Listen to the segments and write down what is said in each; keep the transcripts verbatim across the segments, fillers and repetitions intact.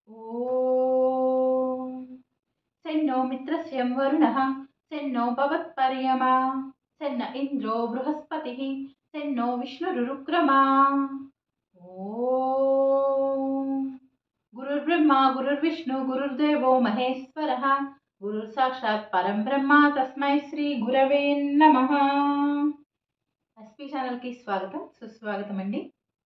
ఓం సెన్నో మిత్రస్యం వరుణః సెన్నో భవత్పర్యమా సెన్న ఇంద్రో బృహస్పతిః సెన్నో విష్ణురురుక్రమా. ఓం గురుర్బ్రహ్మ గురుర్విష్ణు గురుర్దేవో మహేశ్వరః గురుర్ సాక్షాత్ పరం బ్రహ్మ తస్మై శ్రీ గురవే నమః. ఎస్పీ ఛానల్కి స్వాగతం సుస్వాగతం అండి.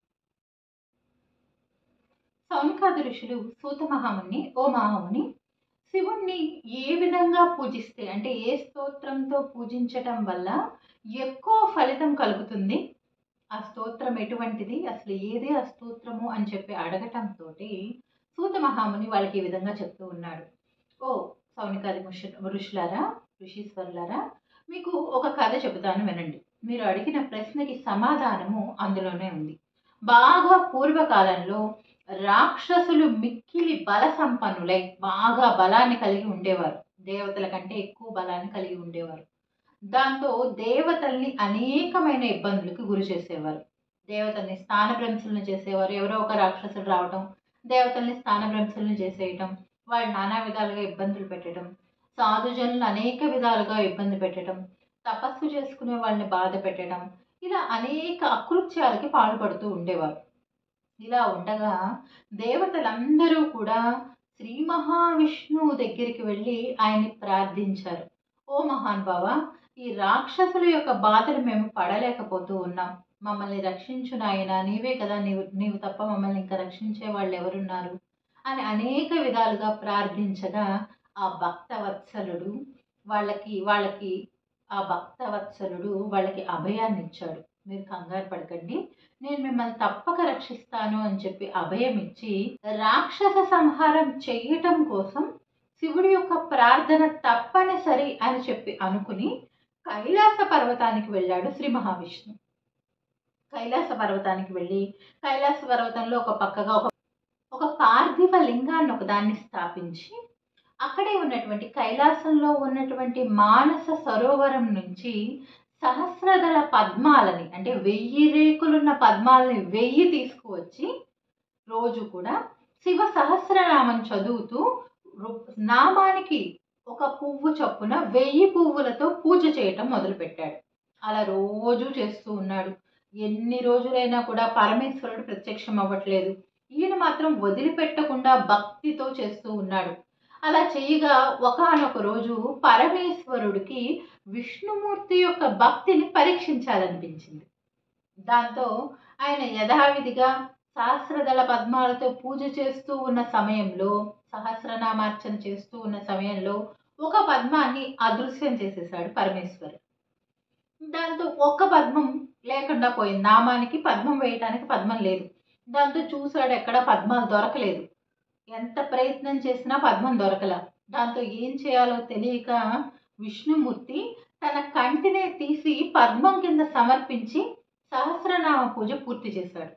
సౌనకాది ఋషులు సూత మహాముని, ఓ మహాముని, శివుణ్ణి ఏ విధంగా పూజిస్తే అంటే ఏ స్తోత్రంతో పూజించటం వల్ల ఎక్కువ ఫలితం కలుగుతుంది, ఆ స్తోత్రం ఎటువంటిది, అసలు ఏదే ఆ స్తోత్రము అని చెప్పి అడగటంతో సూత మహాముని వాళ్ళకి ఈ విధంగా చెప్తూ ఉన్నాడు. ఓ సౌనకాది ఋషులారా, ఋషీశ్వరులారా, మీకు ఒక కథ చెబుతాను వినండి. మీరు అడిగిన ప్రశ్నకి సమాధానము అందులోనే ఉంది. బాగా పూర్వకాలంలో రాక్షసులు మిక్కిలి బల సంపన్నులై బాగా బలాన్ని కలిగి ఉండేవారు. దేవతల కంటే ఎక్కువ బలాన్ని కలిగి ఉండేవారు. దాంతో దేవతల్ని అనేకమైన ఇబ్బందులకు గురి చేసేవారు. దేవతల్ని స్థానభ్రంశులను చేసేవారు. ఎవరో ఒక రాక్షసులు రావటం, దేవతల్ని స్థానభ్రంశులను చేసేయటం, వాళ్ళు నానా విధాలుగా ఇబ్బందులు పెట్టడం, సాధుజనులను అనేక విధాలుగా ఇబ్బంది పెట్టడం, తపస్సు చేసుకునే వాళ్ళని బాధ పెట్టడం, ఇలా అనేక అకృత్యాలకి పాల్పడుతూ ఉండేవారు. ఇలా ఉండగా దేవతలందరూ కూడా శ్రీ మహావిష్ణువు దగ్గరికి వెళ్ళి ఆయన్ని ప్రార్థించారు. ఓ మహానుభావ, ఈ రాక్షసుల యొక్క బాధలు మేము పడలేకపోతూ ఉన్నాం, మమ్మల్ని రక్షించు నాయన, నీవే కదా, నీవు నీవు తప్ప మమ్మల్ని ఇంకా రక్షించే వాళ్ళు ఎవరున్నారు అని అనేక విధాలుగా ప్రార్థించగా ఆ భక్తవత్సలుడు వాళ్ళకి వాళ్ళకి ఆ భక్తవత్సలుడు వాళ్ళకి అభయాన్ని ఇచ్చాడు. మీరు కంగారు పడకండి, నేను మిమ్మల్ని తప్పక రక్షిస్తాను అని చెప్పి అభయం ఇచ్చి రాక్షస సంహారం చేయటం కోసం శివుడి యొక్క ప్రార్థన తప్పనిసరి అని చెప్పి అనుకుని కైలాస పర్వతానికి వెళ్ళాడు శ్రీ మహావిష్ణు. కైలాస పర్వతానికి వెళ్ళి కైలాస పర్వతంలో ఒక పక్కగా ఒక ఒక పార్థివ లింగాన్ని ఒకదాన్ని స్థాపించి అక్కడే ఉన్నటువంటి కైలాసంలో ఉన్నటువంటి మానస సరోవరం నుంచి సహస్రదళ పద్మాలని అంటే వెయ్యి రేకులున్న పద్మాలని వెయ్యి తీసుకువచ్చి రోజు కూడా శివ సహస్రనామం చదువుతూ నామానికి ఒక పువ్వు చొప్పున వెయ్యి పువ్వులతో పూజ చేయటం మొదలుపెట్టాడు. అలా రోజు చేస్తూ ఉన్నాడు. ఎన్ని రోజులైనా కూడా పరమేశ్వరుడు ప్రత్యక్షం అవ్వట్లేదు. ఈయన మాత్రం వదిలిపెట్టకుండా భక్తితో చేస్తూ ఉన్నాడు. అలా చేయగా ఒకానొక రోజు పరమేశ్వరుడికి విష్ణుమూర్తి యొక్క భక్తిని పరీక్షించాలనిపించింది. దాంతో ఆయన యథావిధిగా సహస్రదళ పద్మాలతో పూజ చేస్తూ ఉన్న సమయంలో, సహస్రనామార్చన చేస్తూ ఉన్న సమయంలో ఒక పద్మాన్ని అదృశ్యం చేసేసాడు పరమేశ్వరుడు. దాంతో ఒక్క పద్మం లేకుండా పోయింది. నామానికి పద్మం వేయటానికి పద్మం లేదు. దాంతో చూశాడు, ఎక్కడ పద్మాలు దొరకలేదు. ఎంత ప్రయత్నం చేసినా పద్మం దొరకల. దాంతో ఏం చేయాలో తెలియక విష్ణుమూర్తి తన కంటినే తీసి పద్మం కింద సమర్పించి సహస్రనామ పూజ పూర్తి చేశాడు.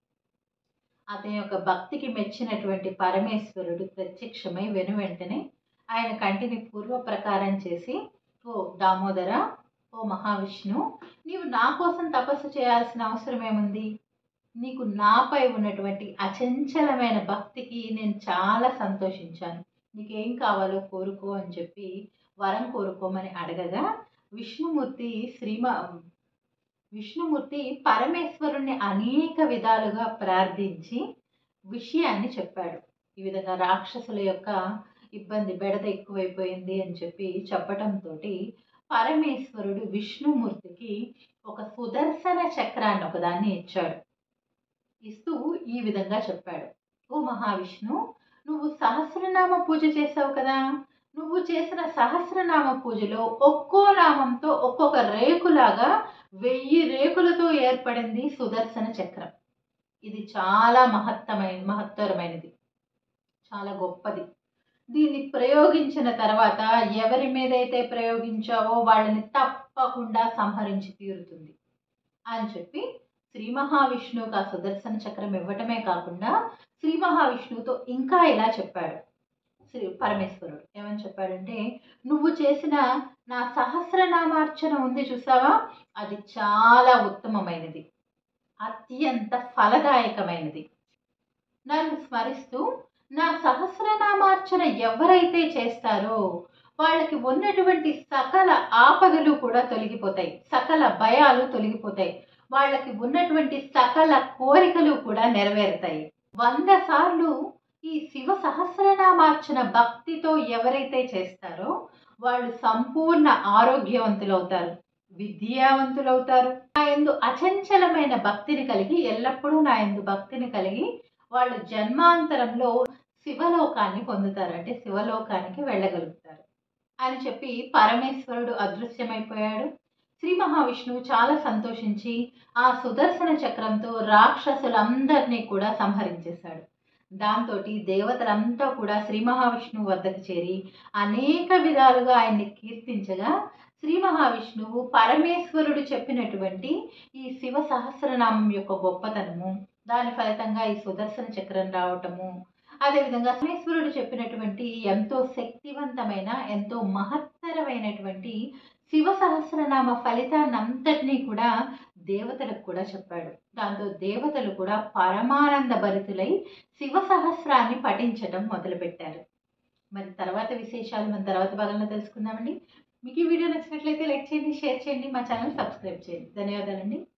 అతని యొక్క భక్తికి మెచ్చినటువంటి పరమేశ్వరుడు ప్రత్యక్షమై వెను వెంటనే ఆయన కంటిని పూర్వ ప్రకారం చేసి, ఓ దామోదర, ఓ మహావిష్ణు, నీవు నా కోసం తపస్సు చేయాల్సిన అవసరం ఏముంది? నీకు నాపై ఉన్నటువంటి అచంచలమైన భక్తికి నేను చాలా సంతోషించాను. నీకేం కావాలో కోరుకో అని చెప్పి వరం కోరుకోమని అడగగా విష్ణుమూర్తి శ్రీమ విష్ణుమూర్తి పరమేశ్వరుణ్ణి అనేక విధాలుగా ప్రార్థించి విషయాన్ని చెప్పాడు. ఈ విధంగా రాక్షసుల యొక్క ఇబ్బంది బెడద ఎక్కువైపోయింది అని చెప్పి చెప్పటంతో పరమేశ్వరుడు విష్ణుమూర్తికి ఒక సుదర్శన చక్రాన్ని ఒకదాన్ని ఇచ్చాడు. ఇస్తూ ఈ విధంగా చెప్పాడు, ఓ మహావిష్ణు, నువ్వు సహస్రనామ పూజ చేసావు కదా, నువ్వు చేసిన సహస్రనామ పూజలో ఒక్కో నామంతో ఒక్కొక్క రేకులాగా వెయ్యి రేకులతో ఏర్పడింది సుదర్శన చక్రం. ఇది చాలా మహత్తమైన మహత్తరమైనది, చాలా గొప్పది. దీన్ని ప్రయోగించిన తర్వాత ఎవరి మీదైతే ప్రయోగించావో వాళ్ళని తప్పకుండా సంహరించి తీరుతుంది అని చెప్పి శ్రీ మహావిష్ణువుకి ఆ సుదర్శన చక్రం ఇవ్వటమే కాకుండా శ్రీ మహావిష్ణువుతో ఇంకా ఇలా చెప్పాడు. శ్రీ పరమేశ్వరుడు ఏమని చెప్పాడంటే, నువ్వు చేసిన నా సహస్రనామార్చన ఉంది చూసావా, అది చాలా ఉత్తమమైనది, అత్యంత ఫలదాయకమైనది. నన్ను స్మరిస్తూ నా సహస్రనామార్చన ఎవరైతే చేస్తారో వాళ్ళకి ఉన్నటువంటి సకల ఆపదలు కూడా తొలగిపోతాయి, సకల భయాలు తొలగిపోతాయి, వాళ్ళకి ఉన్నటువంటి సకల కోరికలు కూడా నెరవేరుతాయి. వంద సార్లు ఈ శివ సహస్రనామార్చన భక్తితో ఎవరైతే చేస్తారో వాళ్ళు సంపూర్ణ ఆరోగ్యవంతులవుతారు, విద్యావంతులవుతారు. నా యందు అచంచలమైన భక్తిని కలిగి, ఎల్లప్పుడూ నా యందు భక్తిని కలిగి వాళ్ళు జన్మాంతరంలో శివలోకాన్ని పొందుతారు, అంటే శివలోకానికి వెళ్ళగలుగుతారు అని చెప్పి పరమేశ్వరుడు అదృశ్యమైపోయాడు. శ్రీ మహావిష్ణువు చాలా సంతోషించి ఆ సుదర్శన చక్రంతో రాక్షసులందరినీ కూడా సంహరించేశాడు. దాంతో దేవతలంతా కూడా శ్రీ మహావిష్ణువు వద్దకు చేరి అనేక విధాలుగా ఆయన్ని కీర్తించగా, శ్రీ మహావిష్ణువు పరమేశ్వరుడు చెప్పినటువంటి ఈ శివ సహస్రనామం యొక్క గొప్పతనము, దాని ఫలితంగా ఈ సుదర్శన చక్రం రావటము, అదేవిధంగా పరమేశ్వరుడు చెప్పినటువంటి ఎంతో శక్తివంతమైన, ఎంతో మహత్తరమైనటువంటి శివ సహస్రనామ ఫలితాన్నంతటినీ కూడా దేవతలకు కూడా చెప్పాడు. దాంతో దేవతలు కూడా పరమానంద భరితులై శివ సహస్రాన్ని పఠించడం మొదలుపెట్టారు. మరి తర్వాత విశేషాలు మన తర్వాత భాగంలో తెలుసుకుందామండి. మీకు ఈ వీడియో నచ్చినట్లయితే లైక్ చేయండి, షేర్ చేయండి, మా ఛానల్ సబ్స్క్రైబ్ చేయండి. ధన్యవాదాలండి.